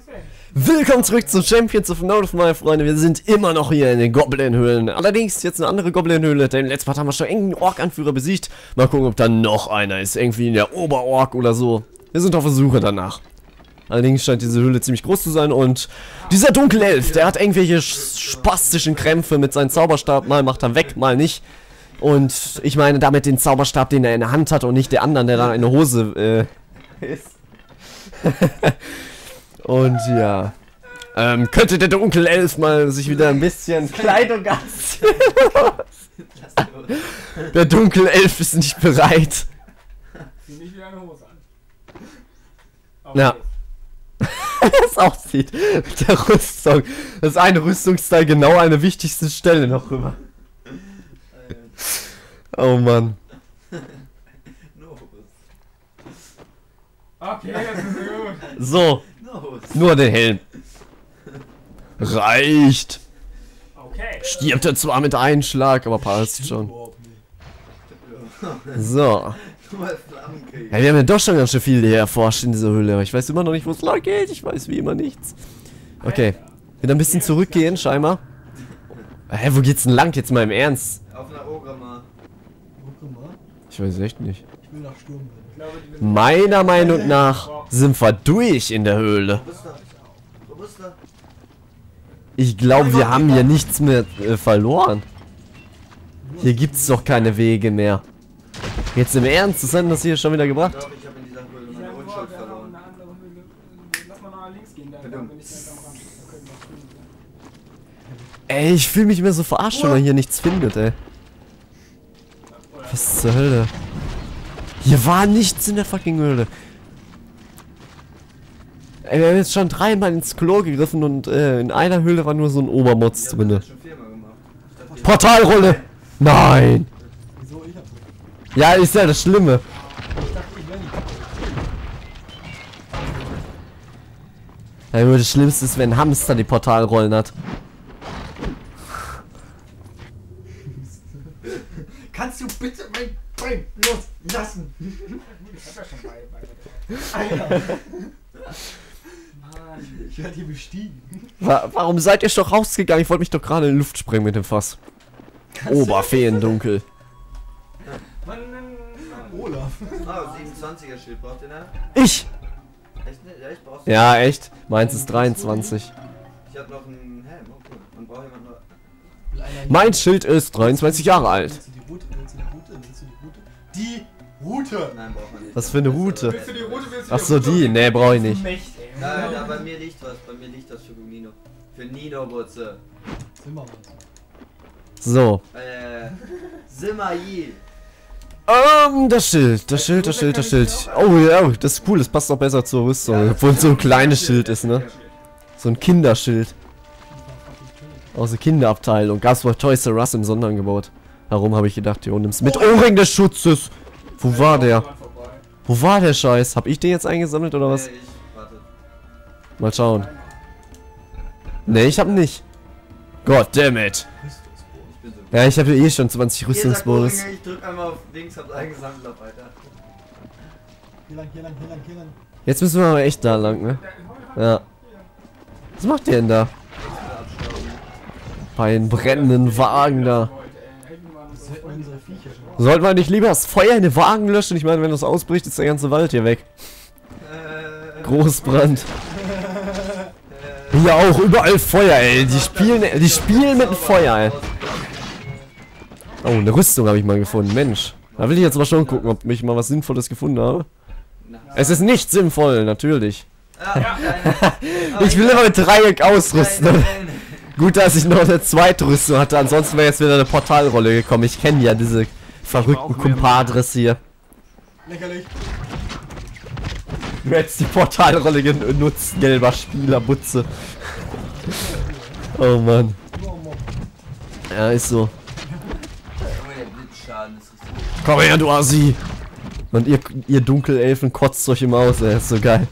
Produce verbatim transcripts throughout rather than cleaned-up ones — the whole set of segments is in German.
Willkommen zurück zu Champions of North, meine Freunde. Wir sind immer noch hier in den Goblin-Höhlen. Allerdings jetzt eine andere Goblin-Höhle, denn letztes Mal haben wir schon irgendeinen Ork-Anführer besiegt. Mal gucken, ob da noch einer ist. Irgendwie in der Oberork oder so. Wir sind auf der Suche danach. Allerdings scheint diese Höhle ziemlich groß zu sein und dieser Dunkelelf, der hat irgendwelche spastischen Krämpfe mit seinem Zauberstab. Mal macht er weg, mal nicht. Und ich meine damit den Zauberstab, den er in der Hand hat und nicht der anderen, der da in der Hose äh, ist. Und ja. Ähm, könnte der Dunkelelf mal sich wieder ein bisschen Kleidung anziehen? Der Dunkelelf ist nicht bereit. Zieh nicht wieder eine Hose an. Ja. Das aussieht mit der Rüstung. Das eine Rüstungsteil genau an der wichtigsten Stelle noch rüber. Oh Mann. Okay, das ist gut. So. Nur den Helm. Reicht. Okay. Stirbt er zwar mit einem Schlag, aber passt schon. So. Ja, wir haben ja doch schon ganz schön viel hier erforscht in dieser Höhle, aber ich weiß immer noch nicht, wo es lang geht. Ich weiß wie immer nichts. Okay. Wieder ein bisschen zurückgehen, scheinbar. Hä, wo geht's denn lang? Jetzt mal im Ernst. Auf einer Ograma. Ich weiß echt nicht. Ich will nach Sturm. Meiner Meinung nach sind wir durch in der Höhle. Wo bist du? Wo bist du? Ich glaube, wir haben hier nichts mehr äh, verloren. Hier gibt's doch keine Wege mehr. Jetzt im Ernst, was hat denn das hier schon wieder gebracht? Ich glaube, ich habe in dieser Höhle meine Unschuld verloren. Lass mal nach links gehen, da bin ich nicht am Rand. Da können wir Ey, ich fühle mich immer so verarscht, wenn man hier nichts findet, ey. Was zur Hölle? Hier war nichts in der fucking Höhle. Ey, wir haben jetzt schon dreimal ins Klo gegriffen und äh, in einer Höhle war nur so ein Obermotz Ich drinne. hab das schon viermal gemacht. Ich dachte, Portalrolle! Nein! Wieso? Ich hab's nicht. Ja, ist ja das Schlimme. Ich dachte, ich wäre nicht. Ja, nur das Schlimmste ist, wenn ein Hamster die Portalrollen hat. Kannst du bitte mein Bein loslassen? Ich hab ja schon bei, bei. Alter. Ich werde hier bestiegen. Wa warum seid ihr doch rausgegangen? Ich wollte mich doch gerade in die Luft sprengen mit dem Fass. Oberfeendunkel. Mann, Mann, Mann. Olaf. Ah, siebenundzwanziger Schild braucht ihr, ne? Ich! Echt nicht? Ja, ich brauch's. Ja, echt? Meins ist dreiundzwanzig. Ich hab noch einen Helm. Okay. Man braucht jemand nur. Will einer hier- Mein Schild ist dreiundzwanzig Jahre alt. Willst du die Route? Willst du die Route? Willst du die Route? Die Route! Nein, braucht man nicht. Was für eine Route? Willst du die Rote, willst du Ach so, die? Nee, brauche ich nicht. Nicht, ey. Nein, da bei mir liegt was. Bei mir liegt was für Nino. Für Nino Butze. Zimmermann. So. Äh. Simai. Ähm, das Schild, das Schild, das Schild, das Schild. Oh ja, oh, das ist cool, das passt auch besser zur Rüstung. Obwohl es so ein kleines Schild ist, ne? So ein Kinderschild. Aus der Kinderabteilung. Gab's bei Toys R Us im Sonderangebot. Darum habe ich gedacht, jo, nimm's mit Ohrring des Schutzes. Wo war der? Wo war der Scheiß? Hab ich den jetzt eingesammelt oder was? Äh, ich. Warte. Mal schauen. Ne, ich hab nicht. God damn it. Ich bin so. Ja, ich habe eh schon zwanzig Rüstungsbonus. Ihr sagt Ohrringe, ich drück einmal auf Dings, hab's eingesammelt, auf Alter. Hier lang, hier lang, hier lang, hier lang. Jetzt müssen wir aber echt da lang, ne? Ja. Was macht ihr denn da? Bei den brennenden Wagen da. Das hätten wir unsere Viecher schon. Sollten wir nicht lieber das Feuer in den Wagen löschen? Ich meine, wenn das ausbricht, ist der ganze Wald hier weg. Äh. Großbrand. Hier auch, überall Feuer, ey. Die spielen, die spielen mit dem Feuer, ey. Oh, eine Rüstung habe ich mal gefunden. Mensch. Da will ich jetzt aber schon gucken, ob ich mal was Sinnvolles gefunden habe. Es ist nicht sinnvoll, natürlich. Ja, ja, ja. Ich will immer mit Dreieck ausrüsten. Gut, dass ich noch eine zweite Rüstung hatte, ansonsten wäre jetzt wieder eine Portalrolle gekommen. Ich kenne ja diese verrückten Kumpadres hier. Lächerlich. Du hättest die Portalrolle genutzt, gelber Spieler, Butze. Oh Mann. Ja, ist so. Der Blitzschaden ist richtig. Komm her, du Assi! Und ihr, ihr Dunkelelfen kotzt euch immer aus, ey. Ist so geil.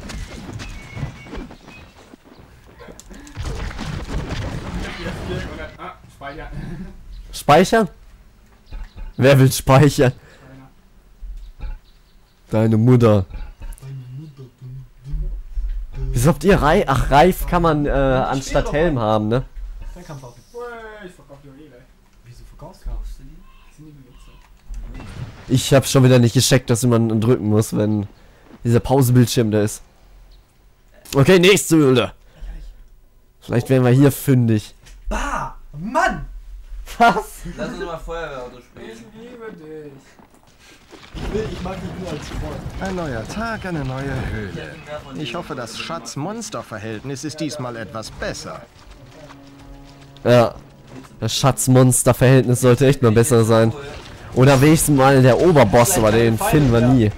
Ah, Speicher. Speichern? Wer will speichern? Deine Mutter. Wir Als ob ihr Reif, ach Reif kann man äh, anstatt Helm haben, ne? Dann kannst du auch. Ich verkauf die Olele. Wieso verkaufst du? Kaufst du die? Sind die benutzt? Ich hab schon wieder nicht gecheckt, dass man drücken muss, wenn dieser Pausebildschirm da ist. Okay, nächste Höhle. Vielleicht werden wir hier fündig. Bah! Mann! Was? Lass uns mal Feuerwehrauto spielen. Ich liebe dich. Ich will, ich mag dich nur als Freund. Ein neuer Tag, eine neue Höhle. Ich hoffe, das Schatz-Monster-Verhältnis ist diesmal etwas besser. Ja. Das Schatz-Monster-Verhältnis sollte echt mal besser sein. Oder wenigstens mal der Oberboss, aber den finden wir nie.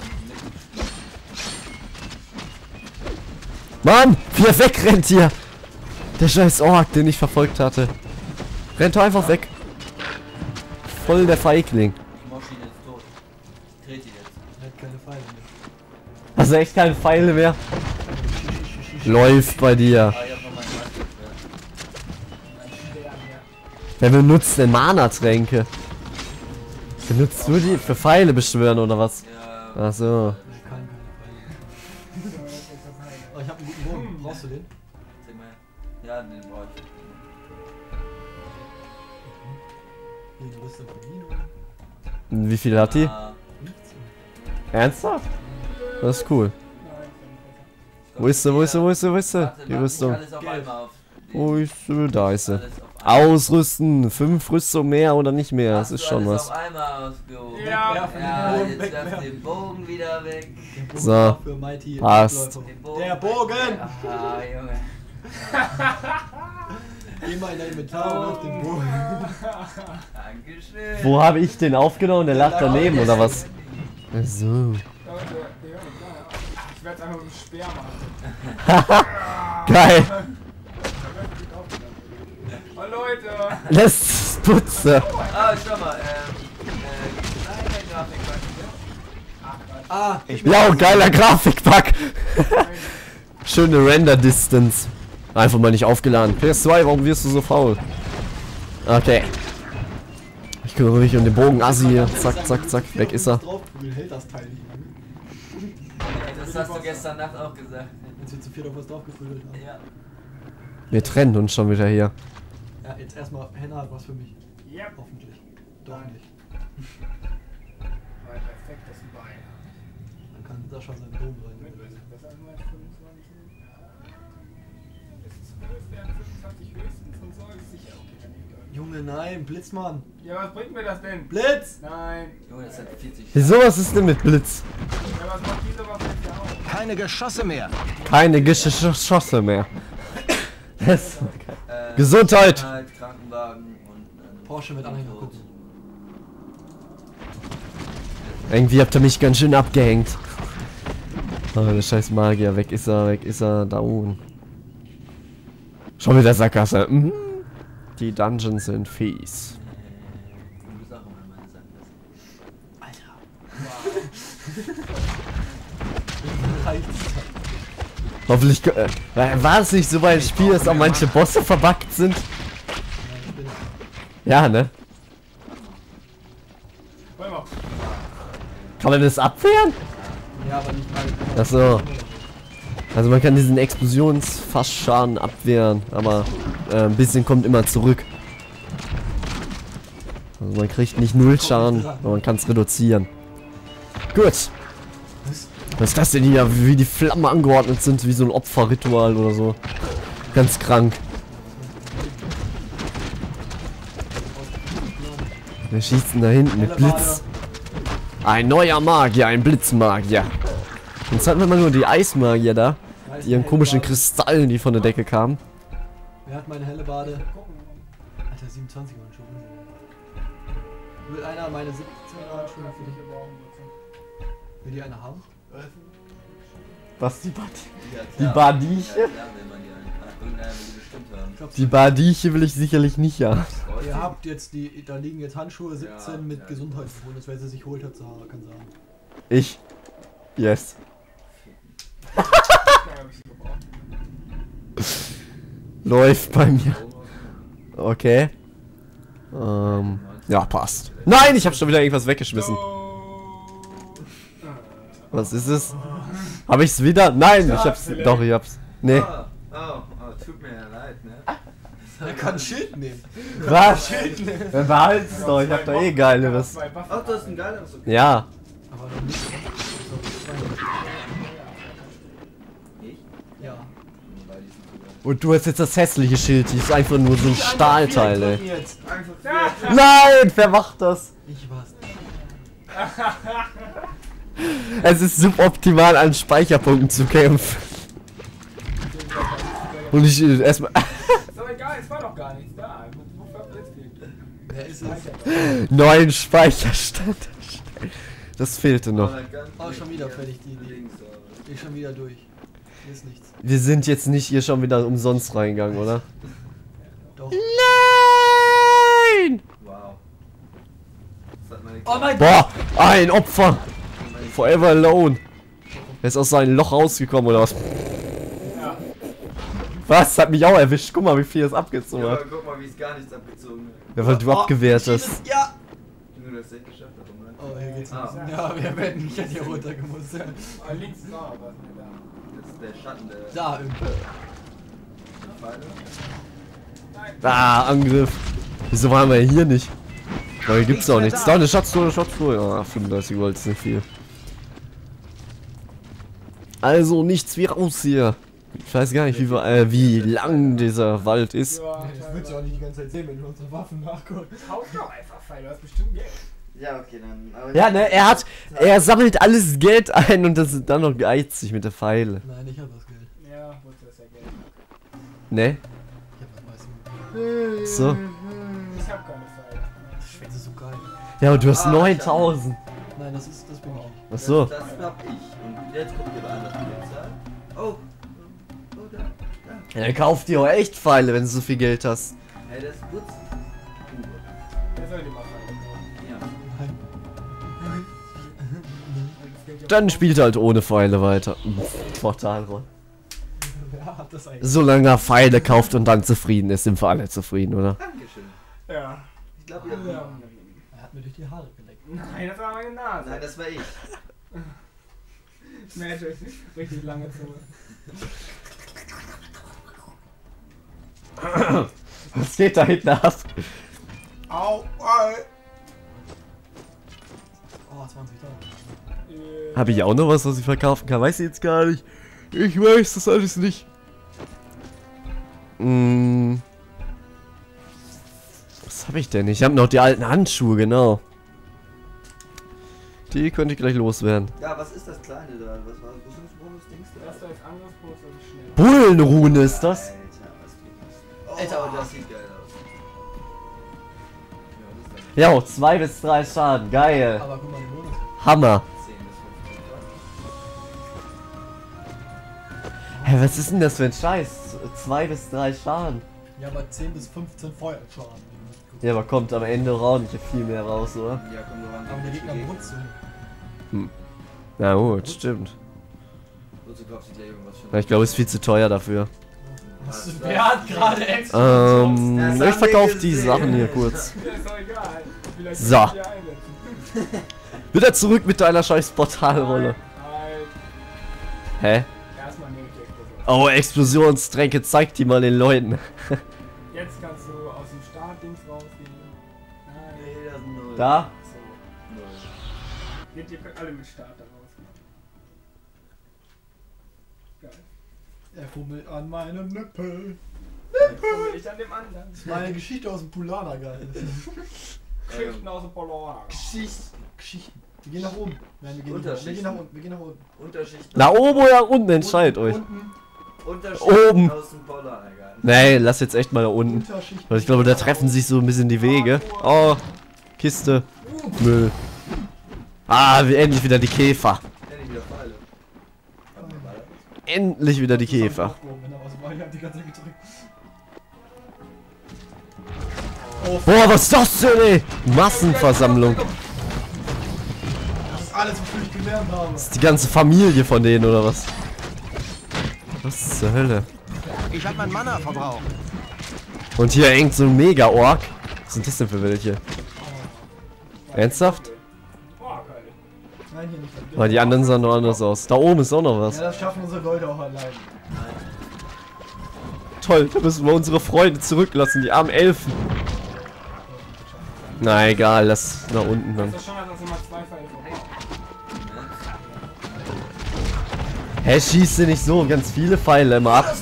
Mann, wie er wegrennt hier. Der scheiß Ork, den ich verfolgt hatte. Rennt doch einfach weg. Voll der Feigling. Ich mosch ihn jetzt tot. Ich trete ihn jetzt. Er hat keine Pfeile mehr. Hast du echt keine Pfeile mehr? Läuft bei dir. Ah, ich hab noch meinen Maske. Wer benutzt denn Mana-Tränke? Benutzt du die für Pfeile beschwören oder was? Ja. Ach so. Ich kann keine Pfeile. Oh, ich hab einen guten Bogen. Brauchst du den? Zeig mal her. Ja, den brauch ich. Nee, du bist von Nino. Wie viel hat die? Ah, Ernsthaft? Das ist cool. Wo ist sie, wo ist sie, wo ist sie, wo ist sie? warte, Die mach nicht Rüstung. alles auf einmal auf. Wo ist sie? Da ist sie. Alles auf einmal. Ausrüsten. Fünf Rüstung mehr oder nicht mehr. Das Hast ist du schon alles was. auf einmal ausgehoben. Ja. Wegwerfen, Ja, den Bogen jetzt werf wegwerfen. den Bogen wieder weg. Den Bogen So. für Mighty Passt. Läufer. Den Bogen. Der Bogen! Ah, Junge. Geh mal in dein Inventar und auf den Bogen. Dankeschön. Wo habe ich den aufgenommen? Der lag daneben oder was? Ach so. Leute, die hören nicht klar. Ich werde einfach mit dem Speer machen. Geil. Oh Leute. Das putze. Ah, schau mal, ähm, äh, kleine Grafik, Ah, Ich Ja, oh, geiler Grafikpack. Schöne Render-Distance. Einfach mal nicht aufgeladen. P S zwei, warum wirst du so faul? Okay. Ich kümmere mich um den Bogen. Assi hier. Zack, zack, zack. Weg ist er. Draufprügeln, hält das Teil nicht. Das hast du gestern Nacht auch gesagt. Als wir zu viert auf was draufgeprügelt haben. Ja. Wir trennen uns schon wieder hier. Ja, jetzt erstmal, Henna hat was für mich. Yep. Hoffentlich. Doch nicht. Mein perfektes Bein. Dann kann Sascha seinen Dom rein. Das ist einmal fünfundzwanzig. Bis zwölf werden fünfundzwanzig höchstens und so ist sicher okay. Dann nehmt ihr euch. Junge, nein, Blitzmann. Ja, was bringt mir das denn? Blitz! Nein. Junge, das hat vierzig. Wieso, was ist denn mit Blitz? Ja, was macht diese Waffe jetzt ja auch? keine Geschosse mehr. Keine Geschosse mehr. Das Äh, Gesundheit! Halt, Krankenwagen und ähm, Porsche mit Anhänger, tot. guck. Irgendwie habt ihr mich ganz schön abgehängt. Oh, der scheiß Magier. Weg ist er, weg ist er. Down. Schon wieder Sackgasse. Mhm. Die Dungeons sind fies. Du bist auch immer meine Sackgasse. Hoffentlich. Äh, war es nicht so bei dem Spiel, dass auch manche Bosse verbuggt sind? Ja, ne? Warte mal. Kann man das abwehren? Ja, aber nicht mal. Achso. Also man kann diesen Explosionsfassschaden abwehren, aber äh, ein bisschen kommt immer zurück. Also man kriegt nicht null Schaden, aber man kann es reduzieren. Gut. Was ist das denn hier? Wie die Flammen angeordnet sind, wie so ein Opferritual oder so. Ganz krank. Wer schießt denn da hinten mit Blitz? Ein neuer Magier, ein Blitzmagier. Jetzt hatten wir mal nur die Eismagier da. Mit ihren komischen Kristallen, die von der Decke kamen. Wer hat meine helle Bade? Alter, siebenundzwanzig Handschuhe. Will einer meine siebzehn Handschuhe für dich? Will die eine haben? Was, die Bad Ja, Die klar. Badiche? Ja, klar will man die einen. Ah, irgendeiner will die bestimmt haben. Ich glaub, Die Badiche will ich sicherlich nicht haben. Ihr habt jetzt die, da liegen jetzt Handschuhe siebzehn Ja, mit ja. Gesundheitsbonus, wer sie sich holt hat, Sarah kann sagen. Ich. Yes. Läuft bei mir. Okay. Ähm, ja, passt. Nein, ich habe schon wieder irgendwas weggeschmissen. Was ist es? Hab ich's wieder? Nein, Ja, ich hab's. vielleicht. Doch, ich hab's. Nee. Oh, oh, oh, tut mir ja leid, ne? Er kann ein Schild nehmen. Was? Dann behalt's doch, ich hab da eh geileres. Ach, du hast ein geileres, okay. Ja. Aber noch nicht. Ich? Ja. Und du hast jetzt das hässliche Schild, die ist einfach nur so ein Stahlteil, ey. Jetzt. Einfach vier. Nein, wer macht das? Ich war's. Es ist suboptimal an Speicherpunkten zu kämpfen. Und ich äh, erstmal. Ist doch egal, es war doch gar nichts da. Wofür habt ihr jetzt fehlt? Wer ist es? Neuen Speicherstand. Das fehlte noch. Oh, schon wieder fertig die Idee. Ich schon wieder durch. Hier ist nichts. Wir sind jetzt nicht hier schon wieder umsonst reingegangen, oder? Doch. Nein! Wow. Das hat meine Oh mein Gott! Boah, ein Opfer! Forever alone. Er ist aus seinem Loch rausgekommen, oder was? Ja. Was? Hat mich auch erwischt. Guck mal, wie viel es abgezogen Ja, hat. aber guck mal, wie es gar nichts abgezogen hat. Ja, weil du abgewehrt hast. Ja! Nur das echt geschafft hat, um Oh, hier geht's Ah. nicht. Ja, wir werden nicht an hier runtergemusst. Ah, links ist auch was nicht da. Das ist der Schatten der Da irgendwo. Pfeile. Nein. Ah, Angriff. Wieso waren wir hier nicht? Weil hier gibt's auch nichts. Da, eine Schatztruhe, Schatztruhe. Ah, fünfunddreißig Gold ist nicht viel. Also nichts wie raus hier. Ich weiß gar nicht, wie, wir- äh, wie lang dieser Wald ist. Ja, Das willst du auch nicht die ganze Zeit sehen, wenn du unsere Waffen nachguckst. Kauf doch einfach Pfeil, du hast bestimmt Geld. Ja, okay, dann. Aber Ja, ne, er hat, er sammelt alles Geld ein und das ist dann noch geizig mit der Pfeile. Nein, ich hab das Geld. Ja, wozu ist ja Geld? Ne? Ich hab das meiste Geld. So. Ich hab keine Pfeile. Das Schwert ist so geil. Ja, aber du hast Ah, neuntausend. Nein, das ist, das bin ich nicht. Ach so. Das, das hab ich. Und jetzt kommt ihr an das Polizei. Oh. Oh, da. Da. Ja, dann kauf dir auch echt Pfeile, wenn du so viel Geld hast. Hey, das ist gut. Wer soll die mal Pfeile kaufen? Ja. Nein. Das Geld ja Dann spielt halt ohne Pfeile weiter. Portalroll. Wer hat das eigentlich? Solange er Pfeile kauft und dann zufrieden ist, sind wir alle zufrieden, oder? Dankeschön. Ja. Ich glaube, ihr habt Ja. Er hat mir durch die Haare geleckt. Nein, das war meine Nase. Nein, das war ich. Magic. Richtig lange Zunge. Was geht da hinten ab? Au, au. Oh, zwanzig Dollar. Äh, Habe ich auch noch was, was ich verkaufen kann? Weiß ich jetzt gar nicht. Ich weiß das alles nicht. Mm. Was habe ich denn? Ich habe noch die alten Handschuhe, genau. Die könnte ich gleich loswerden. Ja, was ist das Kleine da? Was war Rüstungsbonus, Dings da? Das ist als Angriffsbonus, das ist schnell. Bullenrune ist das? Alter, was geht das? Alter. Oh, das sieht geil aus. Ja, das ist dann Ja, zwei bis drei Schaden. Geil. Aber guck mal, den Bonus. Hammer. zehn bis fünfzehn. Hä, was ist denn das für ein Scheiß? zwei bis drei Schaden. Ja, aber zehn bis fünfzehn Feuerschaden. Ja, aber kommt am Ende auch nicht viel mehr raus, oder? Ja, komm, wir waren Aber der Gegner brutzt so. Na gut, stimmt. Wozu kaufst du dir irgendwas für? Ja, ich glaube, es ist viel zu teuer dafür. Was? Wer hat gerade extra? Ähm, Das ich haben verkaufe wir die gesehen. Sachen hier kurz. Ja, ist doch egal. Vielleicht So. können wir die einsetzen. Wieder zurück mit deiner scheiß Portalrolle. Nein. Hä? Erstmal nehme ich die Explosion. Oh, Explosionstränke, zeig die mal den Leuten. Jetzt kannst du aus dem Startdings rausgehen. Nein. Nee, das ist null. Da? So. Null. Geht, ihr könnt alle mit Starter rausgehen. Geil. Er fummelt an meinem Nippel. Jetzt komme ich an dem anderen. Meine Geschichte aus dem Pulana, geil. Geschichten aus dem Polora. Geschichten. Geschichten. Wir gehen nach oben. Nein, wir gehen nicht nach oben. Wir gehen nach unten. Wir gehen nach unten. Unterschicht. Na oben oder unten, entscheidet euch. Unten. Unterschicht Oben. aus dem Polar, egal. Nee, lass jetzt echt mal da unten. Unterschicht. Weil ich glaube, da treffen sich so ein bisschen die Wege. Oh, Kiste. Müll. Ah, wie endlich wieder die Käfer. Endlich wieder Pfeile. Haben wir Pfeile? Endlich wieder die Das hab ich Käfer. aufgehoben, wenn da was war. Ich hab die ganze Zeit gedrückt. Boah, was ist das denn, ey? Massenversammlung. Das ist alles, wofür ich gelernt habe. Das ist die ganze Familie von denen, oder was? Was zur Hölle? Ich hab mein Mana verbraucht. Und hier hängt so ein Mega-Ork. Was sind das denn für welche? Ernsthaft? Oh, geil. rein hier nicht. Weil die anderen sahen noch anders aus. Da oben ist auch noch was. Ja, das schaffen unsere Leute auch allein. Toll, da müssen wir unsere Freunde zurücklassen, die armen Elfen. Na egal, lass nach unten dann. Das ist schon, dass immer zwei Pfeile vorbei. Hä, schießt du nicht so ganz viele Pfeile immer ab?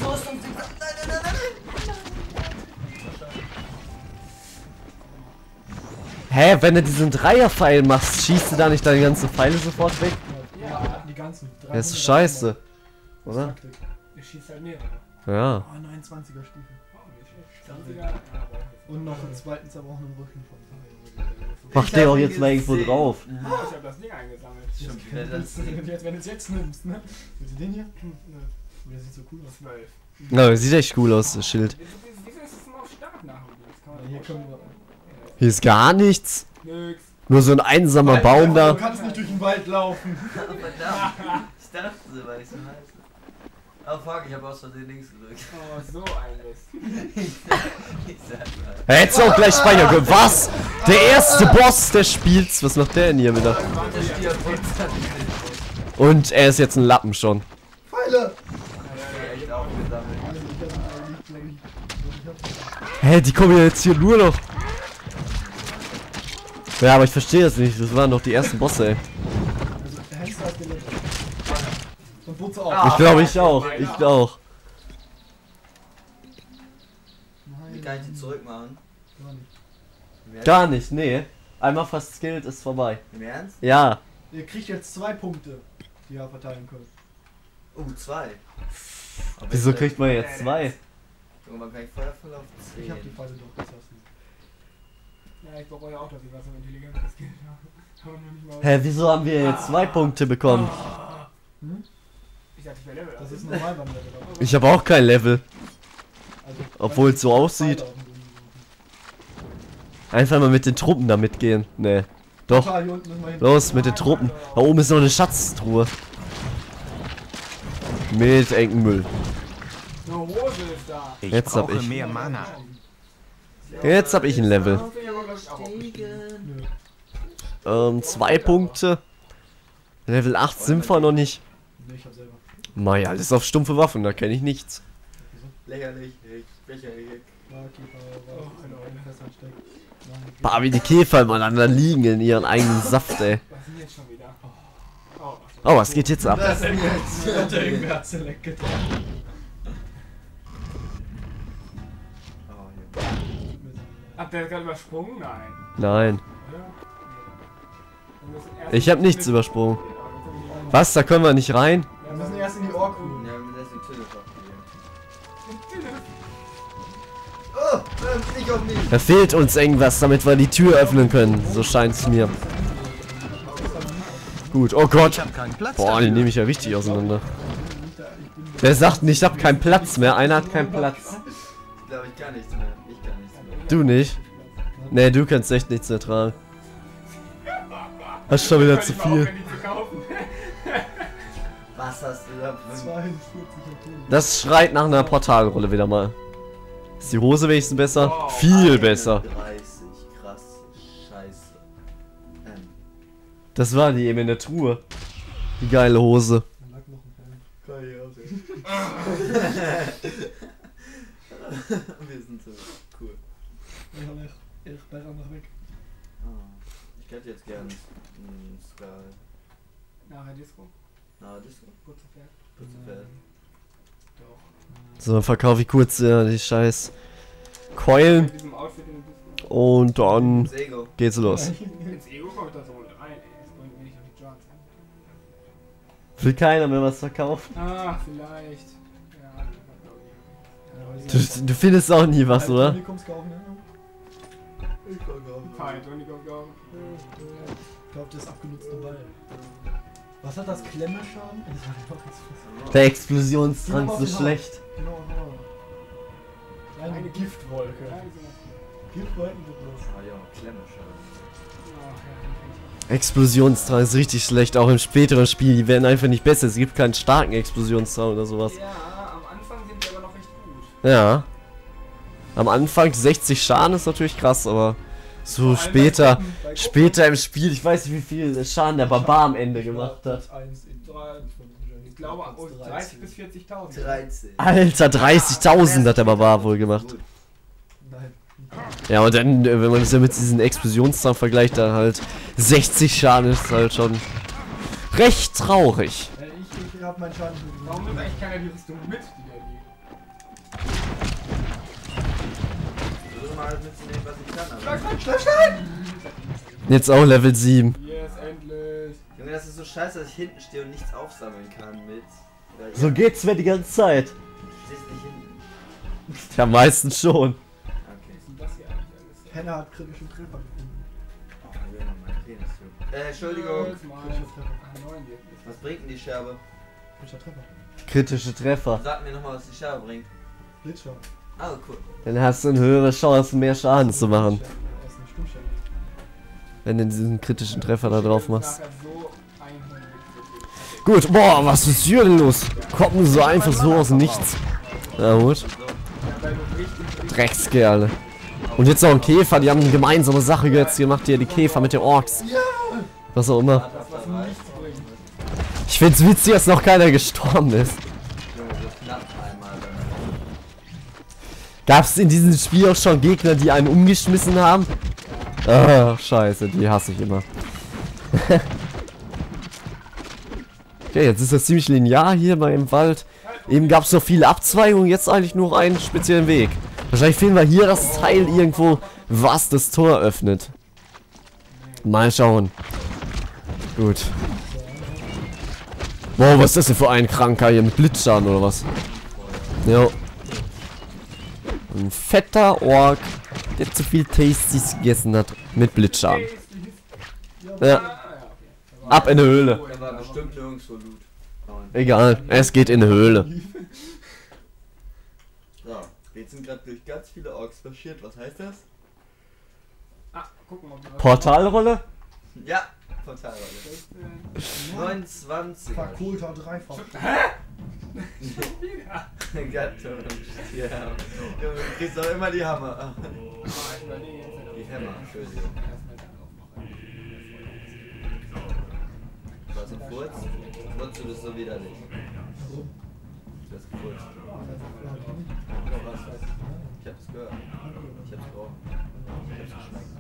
Hä, wenn du diesen Dreierpfeil machst, schießt du da nicht deine ganzen Pfeile sofort weg? Ja, die ganzen. Das ist scheiße. Oder? Ich schieße halt mehrere. Ja. Oh, neunundzwanziger Stiefel. Oh, nicht schlecht. zwanziger. Und noch einen zweiten zerbrochenen Rücken von. Mach der auch jetzt mal irgendwo drauf. Oh, ich hab das Ding eingesammelt. Schon wieder das Ding. Jetzt, wenn du es jetzt nimmst, ne? Willst du den hier? Hm, ne. Oh, der sieht so cool aus. zwölf. Na, sieht echt cool aus, das Schild. Wieso wieso ist es immer auf Start nach? Das kann man Ja, hier nicht können wir. Hier ist gar nichts. Nix. Nur so ein einsamer Baum Du da. kannst nicht durch den Wald laufen. Verdammt. Ich dachte, weil ich so heiße. Oh fuck, ich hab aus Versehen links gedrückt. Oh, so ein Mist. Ich sag mal. Er hätte auch gleich speichern können. Was? Der erste Boss des Spiels. Was macht der denn hier wieder? Der stirbt jetzt. Und er ist jetzt ein Lappen schon. Pfeile! Echt aufgesammelt. Hä, die kommen ja jetzt hier nur noch. Ja, aber ich verstehe das nicht. Das waren doch die ersten Bosse, ey. Also, der Hengst hat gelebt. Und Butze auch. Ich glaube, ich auch. Ich auch. Wie kann ich die zurückmachen? Gar nicht. Im Ernst? Gar nicht, nee. Einmal fast skillt ist vorbei. Im Ernst? Ja. Ihr kriegt jetzt zwei Punkte, die ihr verteilen könnt. Oh, zwei. Aber Wieso ich- kriegt man jetzt zwei? Irgendwann kann ich Feuerfall auf zehn. Ich hab die Pfeile doch, das hast du. Ja, ich brauche ja auch, dass ich was am Intelligenz geskillt habe. Aber nur nicht mal. Hä, wieso haben wir jetzt zwei Punkte bekommen? Hm? Ich dachte, ich wäre Level. Das ist normal beim Level. aber- Ich habe auch kein Level. Also, Obwohl es so aussieht. Pfeile auf dem Boden suchen. Einfach mal mit den Truppen da mitgehen. Nee. Doch. Total, hier unten müssen wir hin. Los, mit den Truppen. Da oben ist noch eine Schatztruhe. Mit engen Müll. Eine Hose ist da. Ich Jetzt hab brauche ich. mehr Mana. Jetzt hab ich ein Level. Das bin ich aber, glaub ich, auch aufgestiegen. Nö, Ähm, zwei Punkte. Level acht sind wir noch nicht. nee, ich hab selber. Mei, alles auf stumpfe Waffen, da kenne ich nichts. Lächerlich, ich lächerlich. Barkeeper, Oh, was in Leute. den Fässern steckt. Nein, Bah, wie die Käfer übereinander liegen in ihren eigenen Saft, ey. Was ist denn jetzt schon wieder? Oh, Oh, was geht jetzt ab? Das ist jetzt. Hat der irgendwer hat Select getan. Oh, hier. habt ihr das gerade übersprungen? Nein. Nein. Oder? Wir müssen erst- Ich hab nichts übersprungen. Was? Da können wir nicht rein? Wir müssen erst in die Orku. Ja, wir müssen die Tülle verspielen. Oh! Oh, nicht auf mich! Da fehlt uns irgendwas, damit wir die Tür öffnen können. So scheint's mir. Gut, oh Gott. Ich habe keinen Platz. Boah, die dafür. nehme ich ja richtig auseinander. Wer sagt nicht, ich hab keinen Platz mehr? Einer hat keinen Platz. Ich glaube, ich kann nichts mehr. Ich kann nichts mehr. Du nicht? Nee, du kannst echt nichts mehr tragen. Hast schon wieder zu viel. Was hast du da für zweiundvierzig Atomen. Das schreit nach einer Portalrolle wieder mal. Ist die Hose wenigstens besser? Oh, Viel besser. dreißig, krass. Scheiße. Ähm, Das war die eben in der Truhe. Die geile Hose. Da lag noch ein Fan. kann ich aussehen. Wir sind so cool. Ich hab echt, ich bin einfach weg. Ah, ich hätte jetzt gern ein Sky. Nachher Disco. Na, Disco. Kurze Pferd. Putzepferd. Doch. So, dann verkaufe ich kurz äh, die scheiß Keulen. Mit diesem Outfit in Disco. Und dann Sego. geht's los. Ins Ego kommt da so rein, ey. Das bringt mir nicht auf die Charts. Will keiner mehr was verkaufen. Ah, vielleicht. Ja, Du, du findest auch nie was, oder? Unikums kaufen, ja? Ich kann gar nicht. Fein, Unicom kaufen. Ich glaube, das ist abgenutzte Ball. Was hat das Klemmeschaden? Das war doch jetzt Der Explosionstrank so schlecht. Genau, genau. Kleine Eine Giftwolke. Ja, die sind auch gut. Giftwolken wird los. Ah ja, Klemmeschaden. Ach, ja, Explosionstrank ist richtig schlecht, auch im späteren Spiel. Die werden einfach nicht besser. Es gibt keinen starken Explosionstrank oder sowas. ja, am Anfang sind die aber noch recht gut. Ja. Am Anfang sechzig Schaden ist natürlich krass, aber So später, später im Spiel, ich weiß nicht wie viel Schaden der Barbar am Ende gemacht hat. Ich glaube dreißig bis vierzigtausend. dreizehn. Alter, dreißigtausend hat der Barbar wohl gemacht. Nein. Ja, und dann, äh, wenn man das ja mit diesen Explosionszahlen vergleicht, dann halt sechzig Schaden ist halt schon recht traurig. Ja, ich, ich hab meinen Schaden. Warum nimmt eigentlich keiner die Rüstung mit, die der liegt? Ich versuche mal mitzunehmen, was ich kann. Schlag, Aber schlag, schlag, schlag! Jetzt auch Level sieben. Yes, endlich! Junge, das ist so scheiße, dass ich hinten stehe und nichts aufsammeln kann mit. Oder So ihr- geht's mir die ganze Zeit. Du stehst nicht hinten. Ja, meistens schon. Okay. Was ist denn das hier eigentlich alles? Henna hat kritischen Treffer gefunden. Oh, ich will noch meinen Penis zu. Äh, Entschuldigung. Jetzt mal. Ah, neun jetzt. Was bringt denn die Scherbe? Kritischer Treffer. Kritische Treffer. Sag mir nochmal, was die Scherbe bringt. Blitzschlag. Ah, cool. Dann hast du eine höhere Chance, mehr Schaden zu machen. Das ist eine Stimmstelle. Wenn du diesen kritischen Treffer da drauf machst. Nachher so einhundert. Gut, boah, was ist hier denn los? Kommen so einfach so aus dem Nichts. Na gut. So. Ja, weil du richtig, Dreckskerle. Und jetzt noch ein Käfer, die haben eine gemeinsame Sache jetzt gemacht, hier die Käfer mit den Orks. Was auch immer. Das was war nichts bringt. Ich find's witzig, dass noch keiner gestorben ist. Junge, so knapp einmal. Dann. Gab's in diesem Spiel auch schon Gegner, die einen umgeschmissen haben? Ah, scheiße, die hasse ich immer. Okay, jetzt ist das ziemlich linear hier beim Wald. Eben gab's noch viele Abzweigungen, jetzt eigentlich nur einen speziellen Weg. Wahrscheinlich finden wir hier das Teil irgendwo, was das Tor öffnet. Mal schauen. Gut. Wow, was ist das denn für ein Kranker hier mit Blitzschaden oder was? Jo. Ein fetter Ork, der zu viel Tasties gegessen hat mit Blitzschaden. Ja. Ab in die Höhle. Da war bestimmt nirgendwo Loot. Neun. Egal, es geht in die Höhle. So, wir sind gerade durch ganz viele Orks marschiert. Was heißt das? Ah, gucken, ob du was. Portalrolle? Ja, Portalrolle. neunundzwanzig. Fakulta dreifach. Gattung. Ja. Junge, du kriegst doch immer die Hammer. Ah, ich überlege jetzt. Die Hämmer, Entschuldigung. Erstmal dann aufmachen. Was ein Furz? Furzt du das so widerlich? Du hast gefurzt. Ich hab's gehört. Ich hab's gerochen. Ich hab's geschmeckt.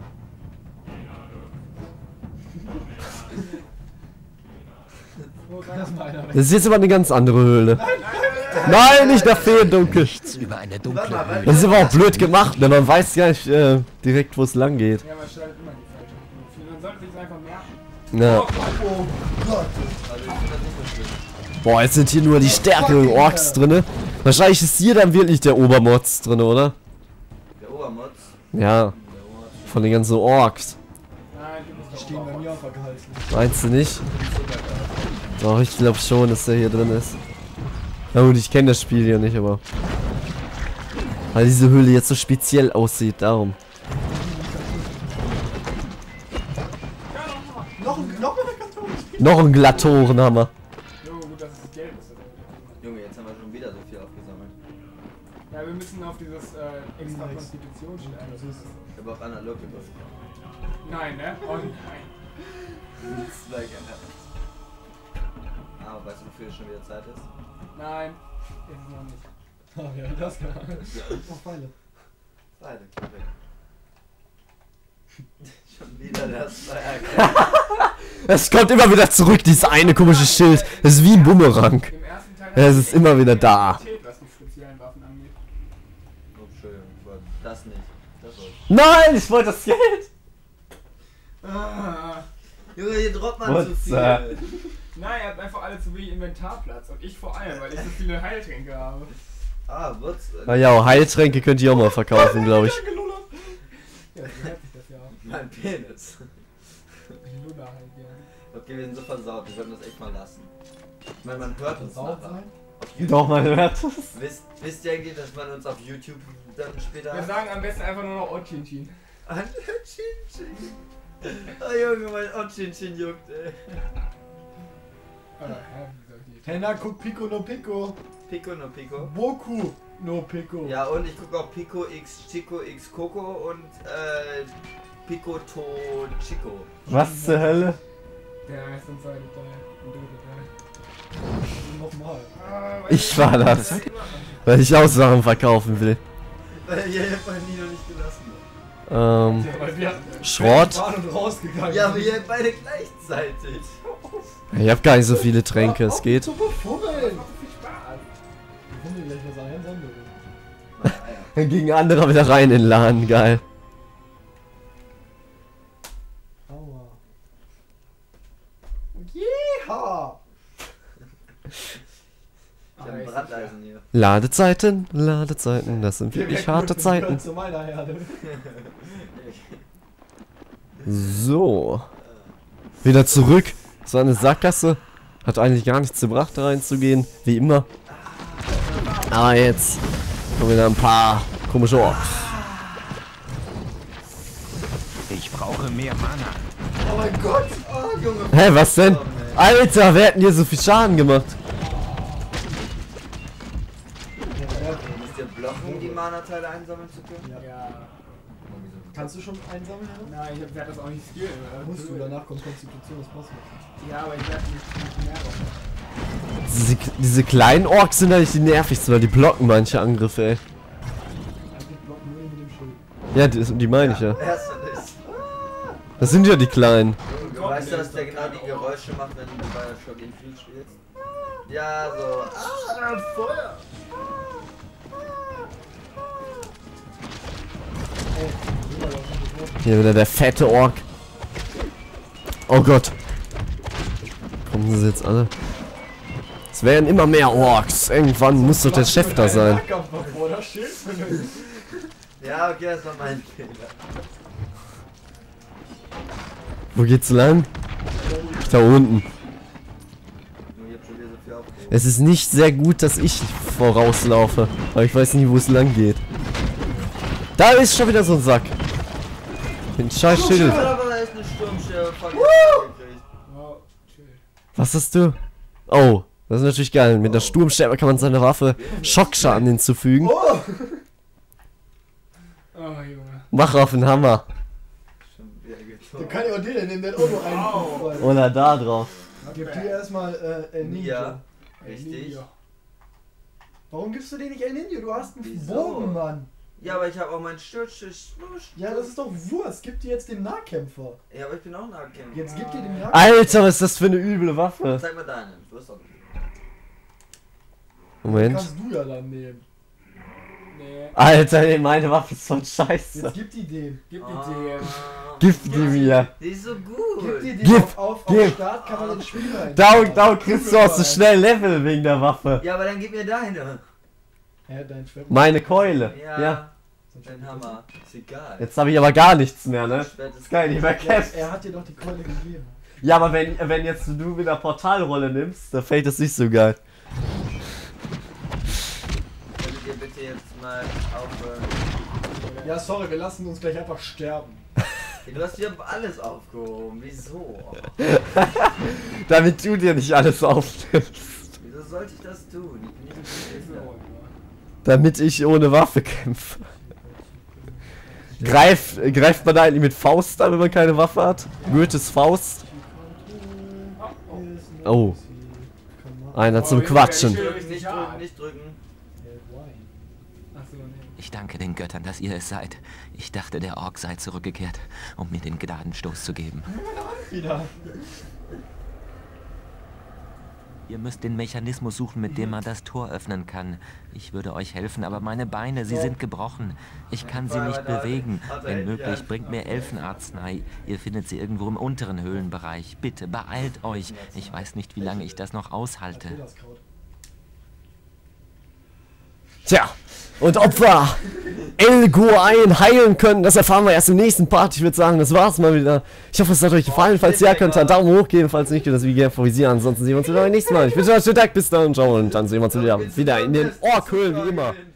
Das ist meiner. Das ist jetzt aber eine ganz andere Höhle. Nein, nicht nach Feendunkel. Über eine Warte dunkle mal, Höhle. Das ist aber auch blöd gemacht, ne? Man weiß gar nicht äh, direkt, wo es lang geht. Ja, man stellt immer die falsche Knöpfe. Man sollte sich einfach merken. Ja. Oh Gott. Also ich finde das nicht so schlimm. Boah, jetzt sind hier nur die stärkeren Orks drinne. Wahrscheinlich ist hier dann wirklich der Obermods drin, oder? Der Obermotz. Ja, Der Obermotz. von den ganzen Orks. Nein, du bist Die doch stehen bei mir auf der Gehaltsliste. Meinst du nicht? Doch, ich glaube schon, dass der hier drin ist. Na gut, ich kenne das Spiel ja nicht, aber... Weil diese Höhle jetzt so speziell aussieht, darum. Noch ein, noch ein Karton. Noch ein Glatorenhammer. Jo, gut, dass es gelb ist. Junge, jetzt haben wir schon wieder so viel aufgesammelt. Ja, wir müssen auf dieses äh, extra Konstitution stellen. Ich habe auch analog gekostet. Nein, ne? Oh nein. Zwei gerne. Aber weißt du, wofür es schon wieder Zeit ist? Nein, ist es noch nicht. Ah ja, das kann man. Noch Pfeile. Beide, perfekt. Schon wieder das Feuerkerl. Es kommt immer wieder zurück, dieses eine komische Schild. Das ist wie ein Bumerang. Im ersten Teil Ja, es ist immer wieder da. was die speziellen Waffen angeht. Oh, Entschuldigung, ich wollte das nicht. Das wollte ich. Nein, ich wollte das Geld. Ah. Junge, hier droppt man zu viel. What's Nein, ihr habt einfach alle zu wenig Inventarplatz. Und ich vor allem, weil ich so viele Heiltränke habe. Ah, was? Naja, Heiltränke könnt ihr auch mal verkaufen, glaube ich. Ja, so hört sich das ja auch. Mein Penis. Luna halt, ja. Okay, wir sind so versaut, wir sollten das echt mal lassen. Ich meine, man hört uns Versaut nachher. sein? Auf YouTube. Doch, man hört es. Wisst, wisst ihr eigentlich, dass man uns auf YouTube dann später... Wir sagen am besten einfach nur noch Ochinchin. Ochinchin. Oh Junge, mein Ochinchin juckt, ey. Oder, hä, wie soll ich die? Henna guckt Pico no Pico. Pico no Pico. Boku no Pico. Ja, und ich gucke auch Pico x Chico x Coco und äh, Picoto Chico. Was zur Hölle? Der ist ein zweiter Teil. Ein dritter Teil. Nochmal. Ich war das. Weil ich auch Sachen verkaufen will. Weil ihr bei Nino nicht gelassen habt. Ähm, Ja, weil wir Schrott. waren und rausgegangen. Ja, aber ihr beide gleichzeitig. Ich hab gar nicht so viele Tränke, es geht. Zu befummeln! Viel Spaß. Wir fummeln gleich was ein, Sonne. Dann ging ein anderer wieder rein in den Laden, geil. Aua. Jeha! Ich hab ein Brandeisen hier. Ladezeiten, Ladezeiten, das sind wirklich harte Zeiten. Zu meiner Herde. So. Wieder zurück. So eine Sackgasse. Hat eigentlich gar nichts gebracht, da reinzugehen. Wie immer. Aber jetzt kommen wieder ein paar komische Orks. Ich brauche mehr Mana. Oh mein Gott! Oh, Junge! Hä, was denn? Alter, wer hat denn hier so viel Schaden gemacht? Müsst ihr blocken, um die Mana-Teile einsammeln zu können? Ja. Kannst du schon einsammeln, Herr? Nein, ich werde das auch nicht skillen, oder? Musst du, danach kommt Konstitution, das passt nicht. Ja, aber ich werde nicht, nicht mehr drauf. Diese, diese kleinen Orks sind eigentlich die nervigsten, weil die blocken manche Angriffe, ey. Eigentlich blocken nur mit dem Schild. Ja, die, die meine ich ja. Erst ist. Das sind ja die kleinen. Du weißt, dass der genau die Geräusche macht, wenn du bei Shock Infinite spielst? Ja, so. Ah, Feuer! Hier wieder der fette Ork. Oh Gott. Kommen sie jetzt alle? Es werden immer mehr Orks. Irgendwann muss doch der Chef da sein. Ja, okay, das war mein Fehler. Wo geht's lang? Da unten. Ich hab schon wieder so viel aufgehoben. Es ist nicht sehr gut, dass ich vorauslaufe. Aber ich weiß nicht, wo es lang geht. Da ist schon wieder so ein Sack. Den scheiß Schild. Aber da ist eine Sturmschere. Fuck, Wow, chill. Was hast du? Oh, das ist natürlich geil. Mit der Sturmscherbe kann man seiner Waffe Schockschaden hinzufügen. Oh, Junge. Mach auf den Hammer. Schon wieder Der getroffen. kann ja auch den nehmen, der hat auch nur einen Fuß. Oder da drauf. Gib dir erstmal äh, El Ninja. Ja, richtig. Warum gibst du dir nicht El Ninja? Du hast einen Wieso? Bogen, Mann. Ja, aber ich habe auch meinen Stürzschiss. Ja, das ist doch Wurst. Gib dir jetzt den Nahkämpfer. Ja, aber ich bin auch Nahkämpfer. Jetzt gib dir den Nahkämpfer. Alter, was ist das für eine üble Waffe? Zeig mal deinen. Du hast doch. Moment. Kannst du ja dann nehmen. Nee, Alter, ey, meine Waffe ist voll scheiße. Jetzt gib die den. gib die Ah, dir. Gib die mir. Die ist so Gib gut. dir den Gib, auf, auf, gib. auf Start kann man den Spiel rein. Da, da kriegst du auch so schnell Level wegen der Waffe. Ja, aber dann gib mir deine. Ja, dein Schwert. Meine Keule. Ja. Ja. Dein Hammer. Ist egal. Jetzt habe ich aber gar nichts mehr, ne? Schwert ist Geil, nicht mehr Ja, kämpfen. er hat dir doch die Keule gegeben. Ja, aber wenn, wenn jetzt du wieder Portalrolle nimmst, dann fällt das nicht so geil. Könntet ihr bitte jetzt mal aufhören? Ja, sorry, wir lassen uns gleich einfach sterben. Du hast hier alles aufgehoben. Wieso? Damit du dir nicht alles aufnimmst. Wieso sollte ich das tun? Ich bin nicht ein Hilfe. Damit ich ohne Waffe kämpfe. Greif, greift man da eigentlich mit Faust an, wenn man keine Waffe hat? Goethes Faust. Oh. Einer zum Quatschen. Nicht drücken, nicht drücken. Achso, nee. Ich danke den Göttern, dass ihr es seid. Ich dachte, der Ork sei zurückgekehrt, um mir den Gnadenstoß zu geben. Wieder. Ihr müsst den Mechanismus suchen, mit dem man das Tor öffnen kann. Ich würde euch helfen, aber meine Beine, sie sind gebrochen. Ich kann sie nicht bewegen. Wenn möglich, bringt mir Elfenarznei. Ihr findet sie irgendwo im unteren Höhlenbereich. Bitte, beeilt euch. Ich weiß nicht, wie lange ich das noch aushalte. Tja, und ob wir El Guain heilen können, das erfahren wir erst im nächsten Part. Ich würde sagen, das war's mal wieder. Ich hoffe, es hat euch gefallen. Falls ja, könnt ihr einen Daumen hoch geben. Falls nicht, könnt ihr das Video gerne favorisieren. Ansonsten sehen wir uns wieder beim nächsten Mal. Ich wünsche euch einen schönen Tag, bis dann, ciao und dann sehen wir uns wieder, wieder in den Orkhöhlen wie immer.